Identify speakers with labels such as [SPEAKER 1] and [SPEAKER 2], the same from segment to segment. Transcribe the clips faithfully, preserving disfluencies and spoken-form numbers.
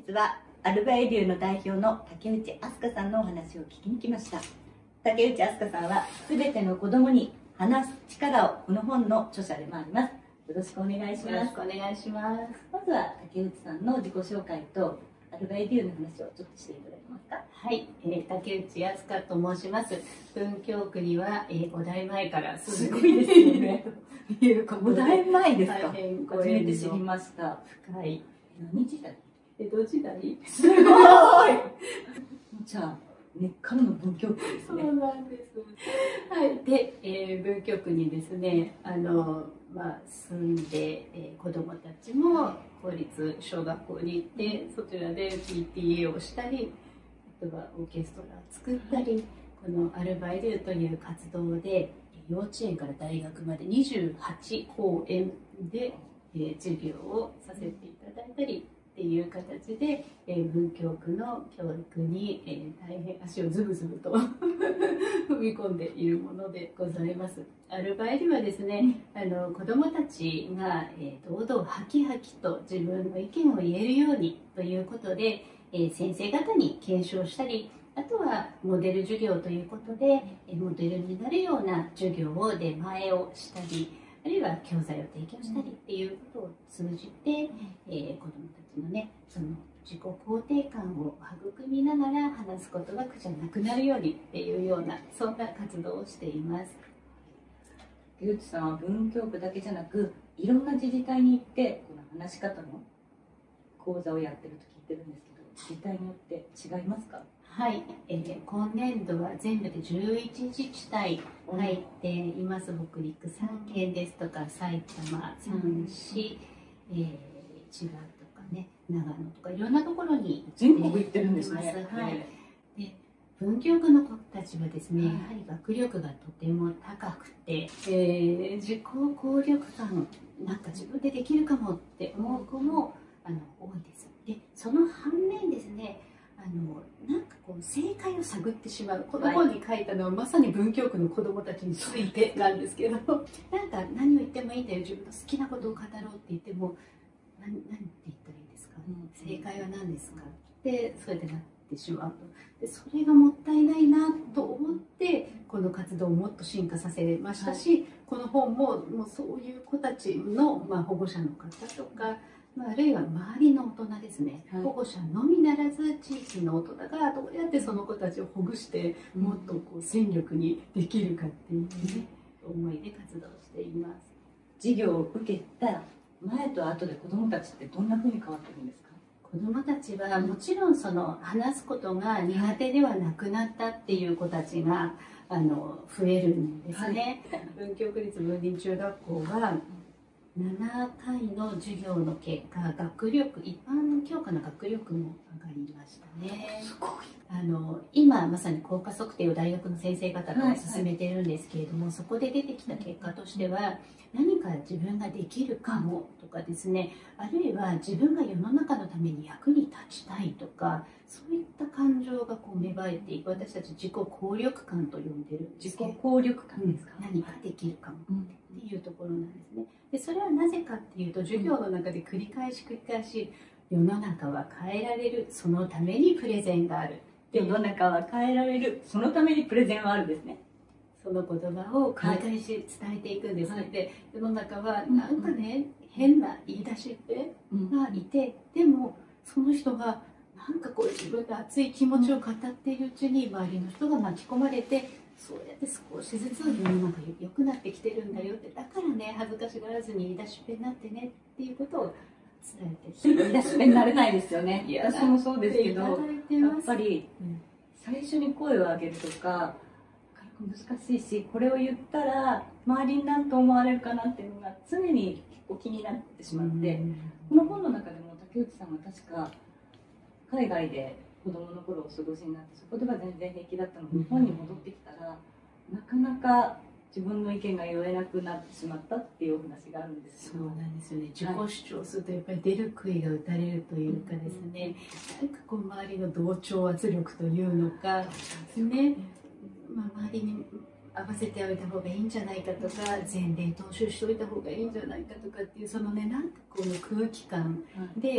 [SPEAKER 1] 日はアルバエデューの代表の竹内飛鳥さんのお話を聞きに来ました。竹内飛鳥さんはすべての子供に話す力をこの本の著者でもあります。よろしくお願いします。
[SPEAKER 2] よろしくお願いします。
[SPEAKER 1] まずは竹内さんの自己紹介とアルバエデューの話をちょっとしていただけますか。
[SPEAKER 2] はい、えー、竹内飛鳥と申します。文京区には、えー、ご代前から
[SPEAKER 1] すごいですよね。
[SPEAKER 2] ご
[SPEAKER 1] 代前ですか。
[SPEAKER 2] 初
[SPEAKER 1] めて知りました。
[SPEAKER 2] 深い。
[SPEAKER 1] 何時代？
[SPEAKER 2] 江戸時代。
[SPEAKER 1] すごい。じゃあ根っからの文京区ですね。
[SPEAKER 2] そうなんです。はい。で、えー、文京区にですね、あのまあ住んで、えー、子供たちも公立小学校に行ってそちらで ピーティーエー をしたり、あとはオーケストラを作ったり、このアルバエデューという活動で幼稚園から大学までにじゅうはちこうえんで、えー、授業をさせていただいたりっていう形で、えー、文京区の教育に、えー、大変足をズブズブと踏み込んでいるものでございます。アルバエデューはですね、あの子どもたちが、えー、堂々ハキハキと自分の意見を言えるようにということで、えー、先生方に検証したり、あとはモデル授業ということで、えー、モデルになるような授業を出前をしたり、あるいは教材を提供したりっていうことを通じて、えー、子どもたちのね、その自己肯定感を育みながら話すことが苦じゃなくなるようにっていうような、そんな活動をしています。
[SPEAKER 1] 竹内さんは文京区だけじゃなく、いろんな自治体に行ってこの話し方の講座をやってると聞いてるんですけど、自治体によって違いますか？
[SPEAKER 2] はい、えー、今年度は全部でじゅういち自治体入っています。北陸さんけんですとか、埼玉さん市、えー、千葉とかね、長野とかいろんなところに
[SPEAKER 1] 全国行ってるんですね。
[SPEAKER 2] はい。で、文京区の子たちはですね、やはり学力がとても高くて、えー、自己効力感、なんか自分でできるかもって思う子もあの多いです。で、その反面ですね、あのなんかこう正解を探ってしまう。この本に書いたのはまさに文京区の子どもたちについてなんですけど、なんか何を言ってもいいんだよ、自分の好きなことを語ろうって言っても何何って言ったらいいですか、うん、正解は何ですかってそれでなってしまうと。でそれがもったいないなと思ってこの活動をもっと進化させましたし、はい、この本ももうそういう子たちの、まあ、保護者の方とか、あるいは周りの大人ですね、はい、保護者のみならず地域の大人がどうやってその子たちをほぐしてもっとこう戦力にできるかっていう、ね、思いで活動しています。
[SPEAKER 1] 授業を受けた前と後で子どもたちってどんなふうに変わってるんですか？
[SPEAKER 2] 子どもたちはもちろんその話すことが苦手ではなくなったっていう子たちがあの増えるんですね。はい、文京区立文林中学校はななかいの授業の結果、学力、一般の教科の学力も上がりましたね。
[SPEAKER 1] すごい。
[SPEAKER 2] あの今まさに効果測定を大学の先生方と進めているんですけれども、はいはい、そこで出てきた結果としては、何か自分ができるかもとかですね、あるいは自分が世の中のために役に立ちたいとか、そういった感情がこう芽生えていく、私たち自己効力感と呼んでるんですけど、
[SPEAKER 1] 自己効力感ですか、
[SPEAKER 2] うん、何かできるかもっていうところなんですね。でそれはなぜかっていうと、授業の中で繰り返し繰り返し世の中は変えられる、そのためにプレゼンがある、
[SPEAKER 1] 世の中は変えられる、そのためにプレゼンはあるんですね。
[SPEAKER 2] その言葉を繰り返し伝えていくんです、はい、で世の中はなんかね、うん、変な言い出しっぺがいて、うん、でもその人がなんかこう自分で熱い気持ちを語っているうちに周りの人が巻き込まれて、そうやって少しずつ世の中良くなってきてるんだよって、だからね恥ずかしがらずに言い出しっぺになってねっていうことを伝えて、
[SPEAKER 1] 言い出しっぺになれないですよね。私もそうですけど、やっぱり最初に声を上げるとか難しいし、これを言ったら周りに何と思われるかなっていうのが常に結構気になってしまって、この本の中でも竹内さんは確か海外で子供の頃お過ごしになって、そこでは全然平気だったのに日本に戻ってきたらなかなか自分の意見が言えなくなってしまったっていうお話があるんです
[SPEAKER 2] けど。そうなんですよね。自己主張するとやっぱり出る杭が打たれるというかですね、なんかこう周りの同調圧力というのかね、まあ、周りに合わせておいた方がいいんじゃないかとか、前例踏襲しておいた方がいいんじゃないかとかっていう、そのね、なんかこの空気感で、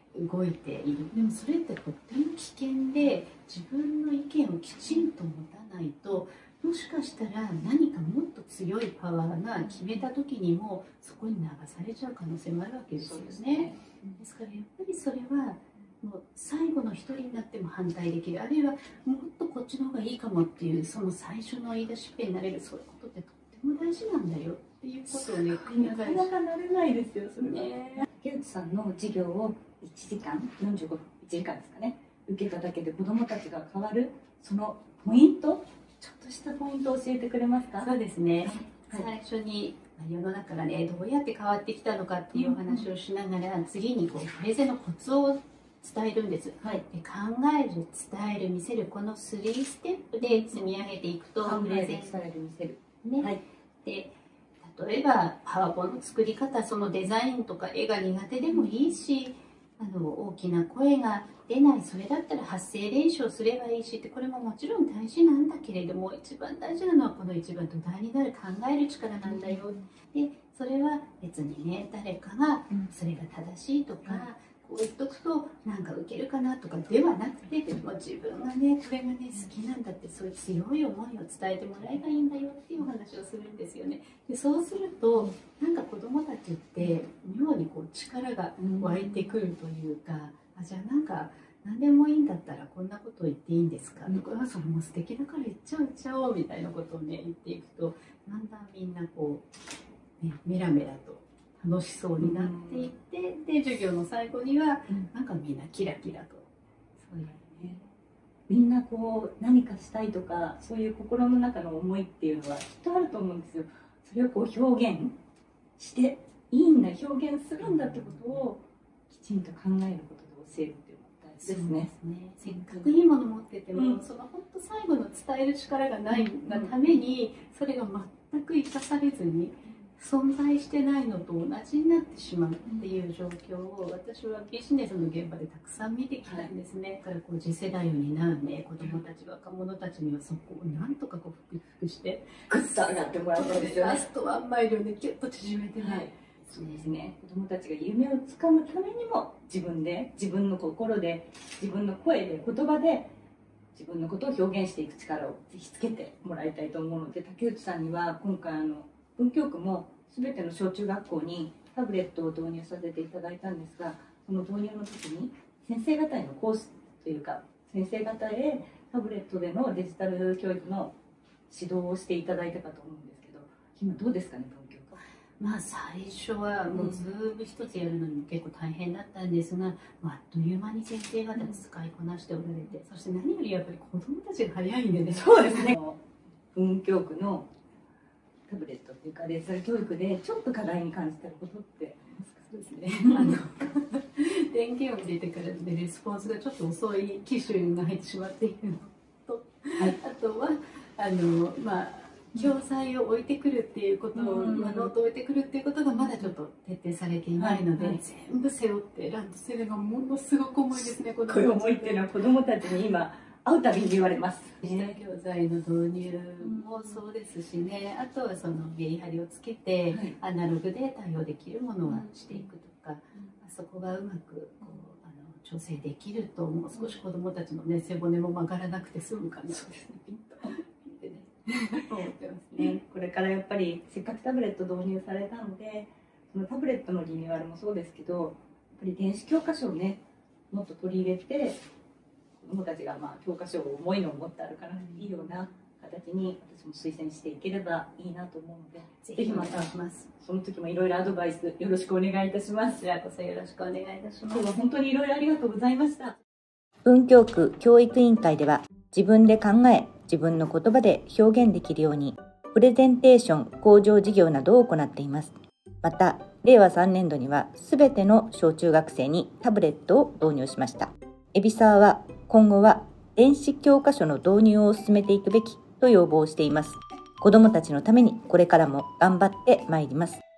[SPEAKER 2] 動いている。でもそれってとっても危険で、自分の意見をきちんと持たないと、もしかしたら何かもっと強いパワーが決めた時にもそこに流されちゃう可能性もあるわけですよね。ですからやっぱりそれはもう最後の一人になっても反対できる、あるいはもっとこっちの方がいいかもっていう、その最初の言い出しっぺになれる、そういうことってとっても大事なんだよっていうことをね、
[SPEAKER 1] なかなかなれないですよ、それは。ね、竹内さんの授業をいちじかん、よんじゅうごふん、いちじかんですかね、受けただけで子どもたちが変わる、そのポイント、ちょっとしたポイントを教えてくれますか？
[SPEAKER 2] そうですね、はい、最初に世の中がね、どうやって変わってきたのかっていうお話をしながら、次にこうプレゼンのコツを伝えるんです、はい、で考える、伝える、見せる、このスリーステップで積み上げていくと、
[SPEAKER 1] 考える、伝える、見せる、
[SPEAKER 2] ね、はい、で例えばパワポの作り方、そのデザインとか絵が苦手でもいいし、あの大きな声が出ない、それだったら発声練習をすればいいしって、これももちろん大事なんだけれども、一番大事なのはこの一番土台になる考える力なんだよ。でそれは別にね、誰かがそれが正しいとか、うん、こう言っとくとなんかウケるかなとかではなくて、でも自分がね、これがね好きなんだって、そういう強い思いを伝えてもらえばいいんだよっていうお話をするんですよね。でそうするとなんか子どもたちって妙にこう力が湧いてくるというか、あ、じゃあなんか何でもいいんだったらこんなこと言っていいんですかとか、うん、それも素敵だから言っちゃおう言っちゃおうみたいなことをね言っていくと、だんだんみんなこう、ね、メラメラと楽しそうになっていって、うん、で授業の最後には、うん、なんかみんなキラキラと、
[SPEAKER 1] そうだよね、みんなこう何かしたいとか、そういう心の中の思いっていうのはきっとあると思うんですよ。それをこう表現していいんだ、表現するんだってことをきちんと考えることで教えるっていうのは大事ですね。
[SPEAKER 2] そうですね。せっかくいいもの持ってても、うん、その本当最後の伝える力がないがために、それが全く生かされずに存在してないのと同じになってしまうっていう状況を、私はビジネスの現場でたくさん見てきたんですね。だからこう次世代を担うね、子どもたち、若者たちにはそこをなんとかこう克服して
[SPEAKER 1] グッと上がってもらいたいですよね。
[SPEAKER 2] ラストワンマイルをねギュッと縮めてね、はい、
[SPEAKER 1] そうですね、子どもたちが夢をつかむためにも、自分で、自分の心で、自分の声で、言葉で自分のことを表現していく力をぜひつけてもらいたいと思うので、竹内さんには今回あの文京区も全ての小中学校にタブレットを導入させていただいたんですが、その導入の時に先生方へのコースというか、先生方へタブレットでのデジタル教育の指導をしていただいたかと思うんですけど、今どうですかね、文京区。
[SPEAKER 2] まあ最初はもうズーム一つやるのにも結構大変だったんですが、まあ、あっという間に先生方使いこなしておられて、そして何よりやっぱり子どもたちが早いんでね。
[SPEAKER 1] そうですね。文京区のタブレットっていうかデジタル教育でちょっと課題に感じたことって
[SPEAKER 2] そうですね。あの電源を入れてからでレスポンスがちょっと遅い機種が入ってしまっているのと、はい、あとはあのまあ教材を置いてくるっていうことを、まあ、ノートを置いてくるっていうことがまだちょっと徹底されていないので、はいはい、全部背負ってランドセルがものすごく重いですね。
[SPEAKER 1] この重いっていうのは子どもたちに今会うたびに言われます。
[SPEAKER 2] デジタル教材の導入もそうですしね、あとはそのメリハリをつけて、はい、アナログで対応できるものはしていくとか、うん、そこがうまくこうあの調整できると、もう少し子どもたちの、ね、背骨も曲がらなくて済むかな。そうですね。ピンと
[SPEAKER 1] 思ってますね。これからやっぱりせっかくタブレット導入されたので、そのタブレットのリニューアルもそうですけど、やっぱり電子教科書をねもっと取り入れて、子どもたちがまあ教科書を重いのを持って歩かなくていいような形に私も推薦していければいいなと思うので、ぜひまたその時もいろいろアドバイスよろしくお願いいたします。
[SPEAKER 2] こちらこそよろしくお願いいたします。
[SPEAKER 1] 今日は本当にいろいろありがとうございました。
[SPEAKER 3] 文京区教育委員会では、自分で考え自分の言葉で表現できるようにプレゼンテーション向上事業などを行っています。またれいわさんねんどにはすべての小中学生にタブレットを導入しました。海老沢は今後は電子教科書の導入を進めていくべきと要望しています。子どもたちのためにこれからも頑張ってまいります。